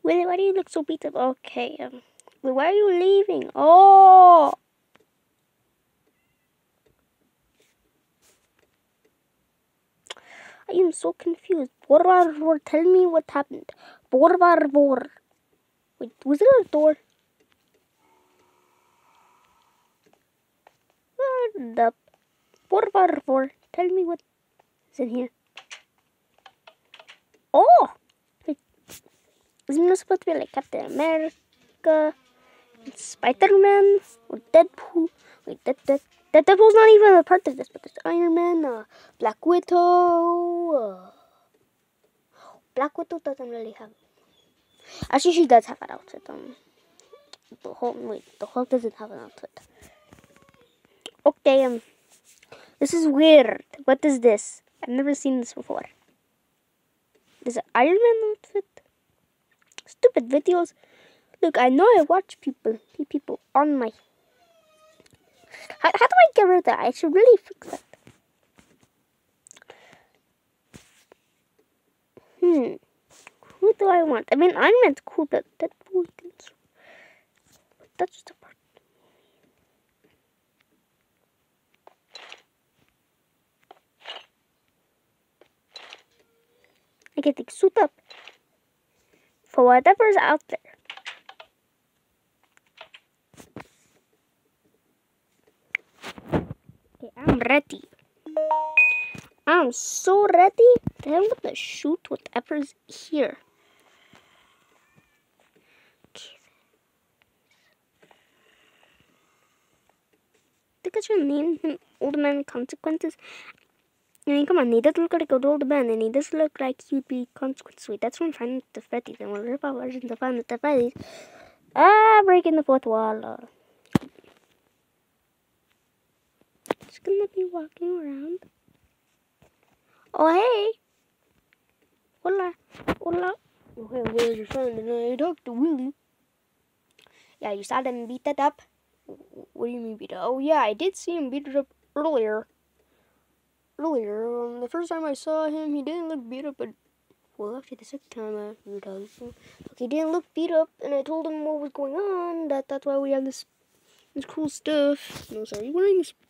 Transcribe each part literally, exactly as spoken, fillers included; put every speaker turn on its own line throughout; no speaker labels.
Willie, why do you look so beat up? Okay, um, Willie, why are you leaving? Oh! I am so confused. Por favor, tell me what happened. Por favor. Wait, was there a door? What up? Por favor, tell me what is in here. Oh! Wait, isn't this supposed to be like Captain America, Spider-Man, or Deadpool? Wait, that, that, that Deadpool's not even a part of this, but there's Iron Man, uh, Black Widow. Uh, Black Widow doesn't really have. Actually, she does have an outfit. Um, the Hulk. Wait, the Hulk doesn't have an outfit. Okay. Um, this is weird. What is this? I've never seen this before. There's an Iron Man outfit. Stupid videos. Look, I know I watch people, people on my. How, how do I get rid of that? I should really fix that. Hmm. Who do I want? I mean, Iron Man's cool, but Deadpool can. That's just a part. I can take suit up for whatever's out there. Okay, I'm ready. I'm so ready that I'm gonna shoot whatever's here. I think I should name him Old Man Consequences. I mean, come on, he doesn't look like an old man, and he doesn't look like he'd be consequence. Wait, that's from Final Night at Freddy's, and we'll rip out versions of Final Night at Freddy's. Ah, breaking the fourth wall. Uh, just gonna be walking around. Oh, hey. Hola. Hola. Okay, where's your friend? And I talked to Willie. Yeah, you saw him beat that up? What do you mean beat it up? Oh, yeah, I did see him beat it up earlier. Earlier, um, the first time I saw him, he didn't look beat up, but, well, actually, the second time I heard him, he didn't look beat up, and I told him what was going on, that that's why we have this, this cool stuff. No, sorry, you wearing this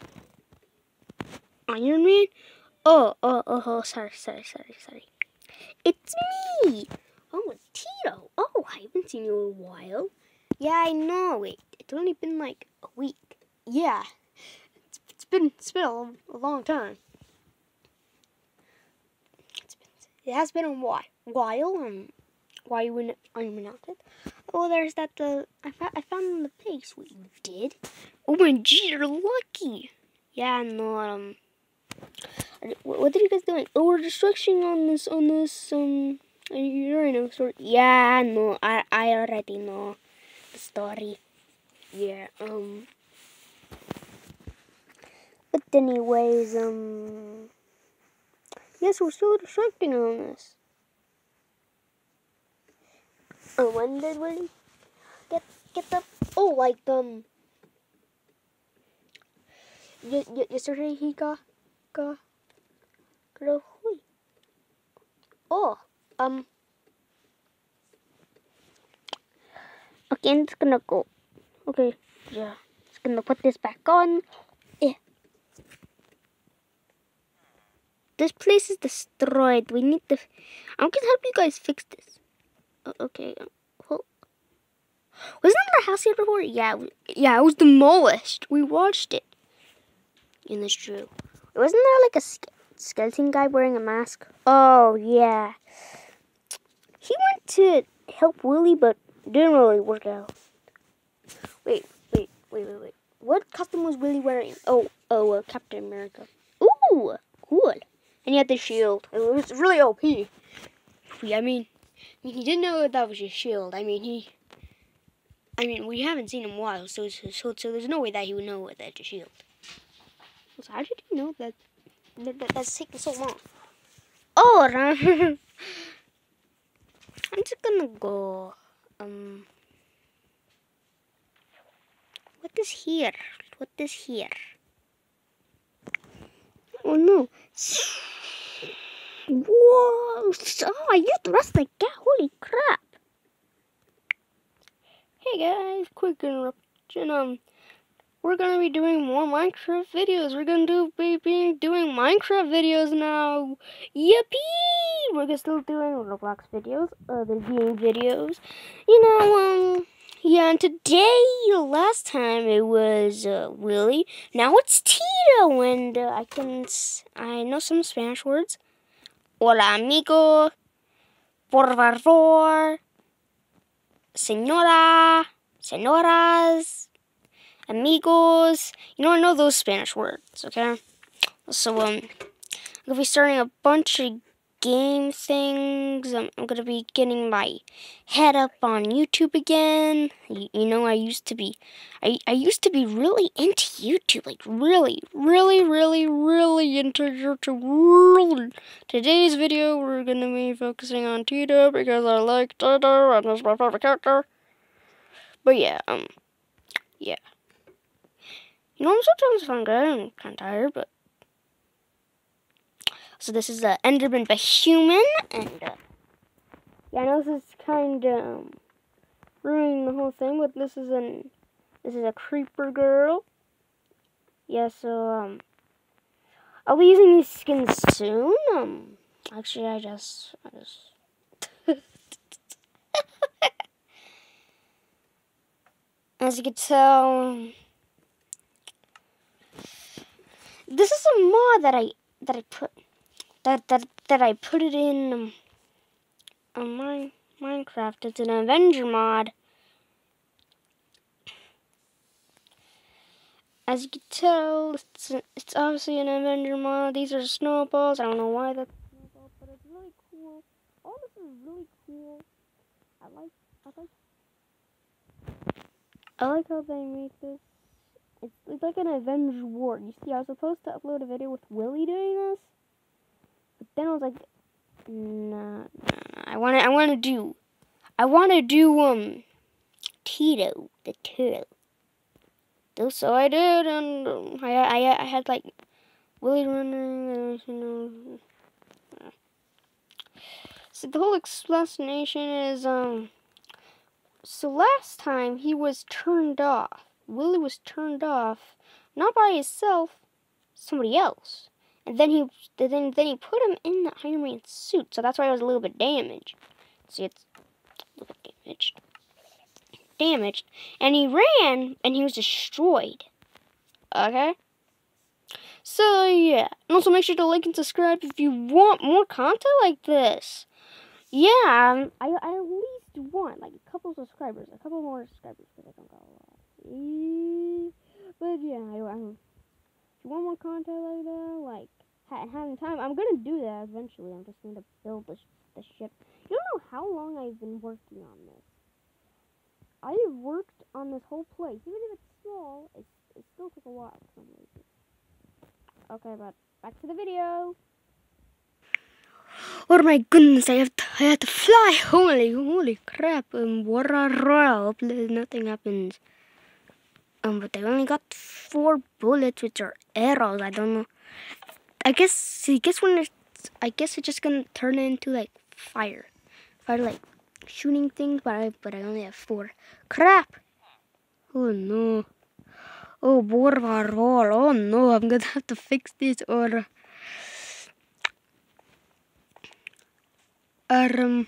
Iron Man? Oh, oh, oh, oh, sorry, sorry, sorry, sorry. It's me! Oh, Tito. Oh, I haven't seen you in a while. Yeah, I know. Wait, it's only been like a week. Yeah, it's, it's been it's been a, a long time. It's been, it has been a while. While um, why you in Iron Man outfit? Oh, there's that. Uh, I found I found the place. What you did? Oh my gee, you're lucky. Yeah, no. Um, what are you guys doing? Oh, we're destruction on this on this um. You're in a sort. Yeah, no. I I already know the story. Yeah. Um. But anyways, um. Yes, we're still destructing on this. Oh, when did we get get the? Oh, like um. Y y yesterday he got got got a hui. Oh, um. Okay, I'm just gonna go. Okay, yeah. Just gonna put this back on. Yeah. This place is destroyed. We need to. I'm gonna help you guys fix this. Uh, okay. Well, wasn't there a house here before? Yeah. Yeah, it was demolished. We watched it. And that's true. Wasn't there like a ske skeleton guy wearing a mask? Oh yeah. He went to help Willie, but didn't really work out. Wait, wait, wait, wait, wait. What costume was Willie wearing? Oh, oh, uh, Captain America. Ooh, cool. And he had the shield. It was really O P. I mean, I mean, he didn't know that was his shield. I mean, he. I mean, we haven't seen him in a while, so so so there's no way that he would know that's a shield. So how did you know that, that, that that's taking so long? Oh, I'm just gonna go. Um, what is here? What is here? Oh no! Whoa! Oh, I used the rest like that. Holy crap! guys, quick interruption. Um, we're gonna be doing more Minecraft videos. We're gonna do be, be doing Minecraft videos now. Yippee! We're still doing Roblox videos, other game videos. You know, um, yeah. And today, last time it was uh, Willie. Now it's Tito, and uh, I can I know some Spanish words. Hola, amigo. Por favor. Señora. Señoras. Amigos. You know, I know those Spanish words, okay? So, um, I'm gonna be starting a bunch of game things. Um, I'm gonna be getting my head up on YouTube again. You, you know, I used to be, I, I used to be really into YouTube, like really, really, really, really into YouTube. Really. Today's video, we're gonna be focusing on Tito because I like Tito and he's my favorite character. But yeah, um, yeah. You know, sometimes if I'm good, I'm kind of tired, but. So this is the uh, Enderman the human, and uh, yeah, I know this is kind of um, ruining the whole thing, but this is an this is a creeper girl. Yeah, so um, I'll be using these skins soon. Um, actually, I just I just as you can tell, this is a mod that I that I put that that that I put it in. Um, on my Minecraft. It's an Avenger mod. As you can tell, it's, a, it's obviously an Avenger mod. These are snowballs. I don't know why that's snowballs, but it's really cool. All this is really cool. I like, I like, I like how they make this. It's, it's like an Avenger war. You see, I was supposed to upload a video with Willie doing this, but then I was like, nah, nah, nah. I want to, I want to do, I want to do um, Tito the turtle. So I did, and um, I, I I had like Willie running, you know. So the whole explanation is um. So last time he was turned off. Willie was turned off, not by himself, somebody else. And then he then then he put him in the Iron Man suit. So that's why it was a little bit damaged. See, it's a little bit damaged. Damaged, and he ran, and he was destroyed. Okay? So, yeah. And also make sure to like and subscribe if you want more content like this. Yeah, um, I, I at least want, like, a couple subscribers. A couple more subscribers, because I don't got a lot. E but, yeah, I, I, if you want more content like that, like, ha having time, I'm going to do that eventually. I'm just going to build this, this ship. You don't know how long I've been working on this. I have worked on this whole place. Even if it's small, it's it still took a while for some reason. Okay, but back to the video. Oh my goodness, I have to, I have to fly. Holy, holy crap. Um, what a roll. Nothing happens. Um, but I only got four bullets, which are arrows. I don't know. I guess, I guess when it's, I guess it's just gonna turn into like fire. Fire, like shooting things, but I, but I only have four. Crap. Oh no. Oh, por favor. Oh no, I'm gonna have to fix this or. Um.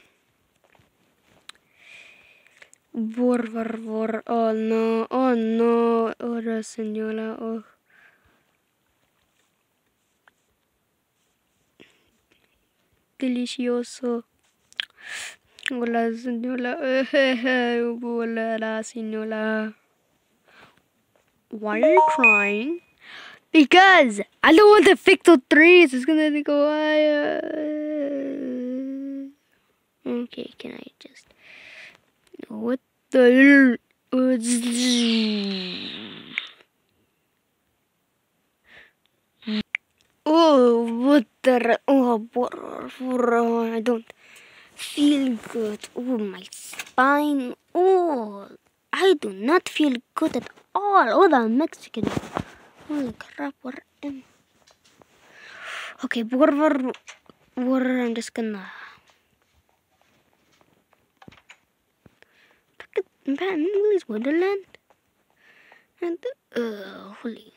Por favor. Oh no. Oh no. Ora, señora. Oh. Delicioso. Hola, señora. Hola, señora. Why are you crying? Because I don't want to fix the trees. It's gonna go. Uh, okay, can I just? What the? Oh, what the? Oh, I don't feel good. Oh, my spine. Oh, I do not feel good at all. Oh, the Mexican. Holy crap, what am... Okay, water, water, I'm just gonna... I'm back in Willy's Wonderland. And, uh, holy.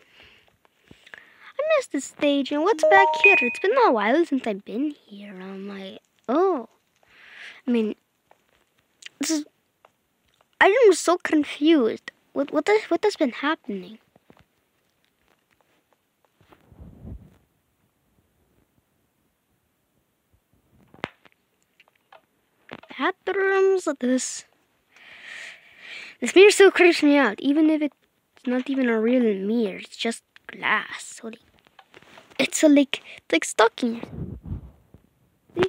I missed this stage, and what's back here? It's been a while since I've been here. I'm like, oh. I mean, this is... I'm so confused. What, what, has, what has been happening? Bathrooms, this... This mirror still creeps me out, even if it's not even a real mirror. It's just glass. Holy. It's a, like, it's like stuck in here. See?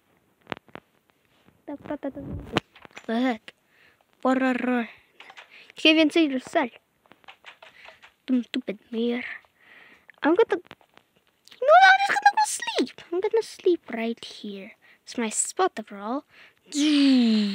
What the heck? What a... You can't even see yourself. Dumb, stupid mirror. I'm gonna... You know what? I'm just gonna go sleep. I'm gonna sleep right here. It's my spot overall.